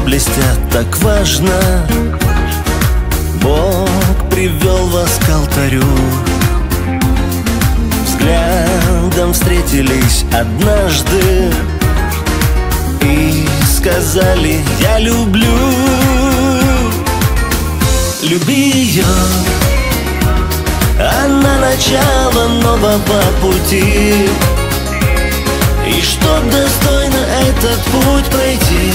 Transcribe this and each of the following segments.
блестят, так важно. Бог привел вас к алтарю. Взглядом встретились однажды и сказали: я люблю. Люби ее, она начало нового пути. И чтоб достойно этот путь пройти,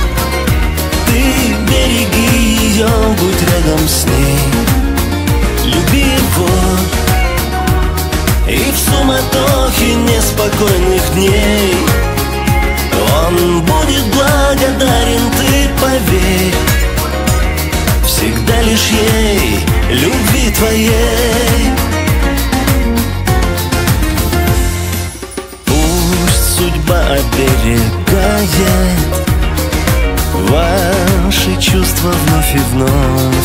ты береги ее, будь рядом с ней. Люби его, и в суматохе неспокойных дней он будет благодарен, ты поверь. Всегда лишь ей, любви твоей. Пусть судьба оберегает ваши чувства вновь и вновь,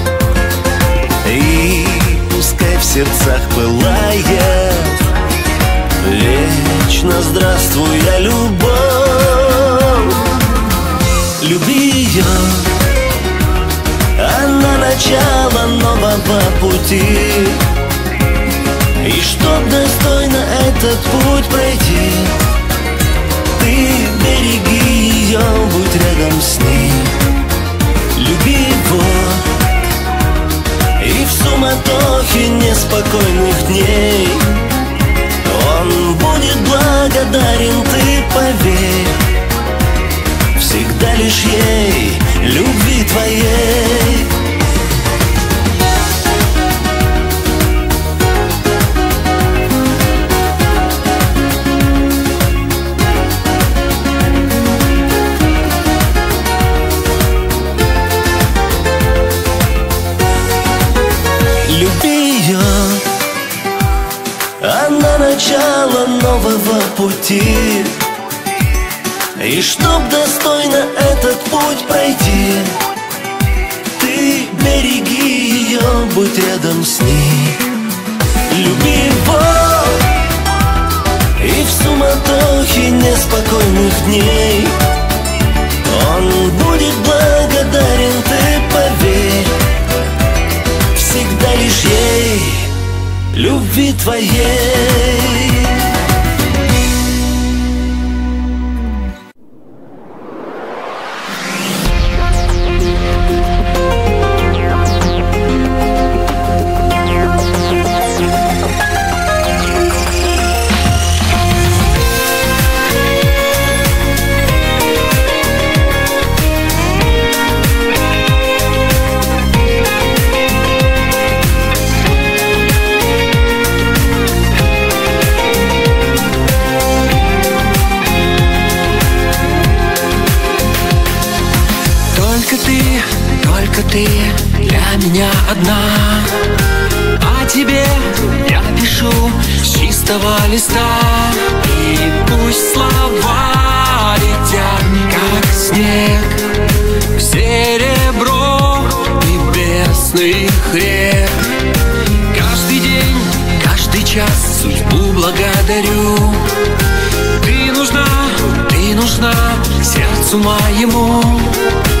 и пускай в сердцах пылает вечно здравствуя любовь. Люби ее, она начало нового пути. И чтоб достойно этот путь пройти, ты береги ее, будь рядом с ней. Люби его, и в суматохе неспокойных дней он будет благодарен, ты поверь. Всегда лишь ей, любви твоей. Люби ее, она начало нового пути. И чтоб достойно этот путь пройти, ты береги ее, будь рядом с ней. Люби его, и в суматохе неспокойных дней он будет благодарен, ты поверь. Всегда лишь ей, любви твоей. Ты для меня одна, о тебе я пишу с чистого листа. И пусть слова летят, как снег, в серебро небесных рек. Каждый день, каждый час судьбу благодарю. Ты нужна сердцу моему.